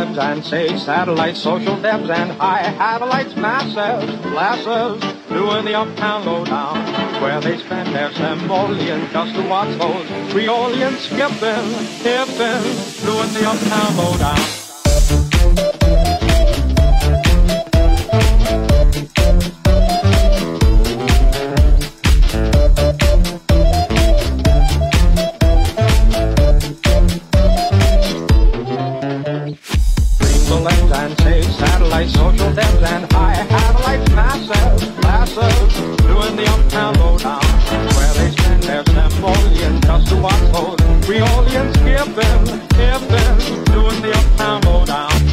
limbs and say satellites, social debs and high satellites, masses, glasses, doing the uptown lowdown, where they spend their simoleons just to watch those Creolians skipping, hipping, doing the uptown lowdown. And say satellites, social debs and high satellites, masses, glasses, doing the uptown lowdown, where they spend their simoleons just to watch those Creolians skipping, hipping, doing the uptown lowdown.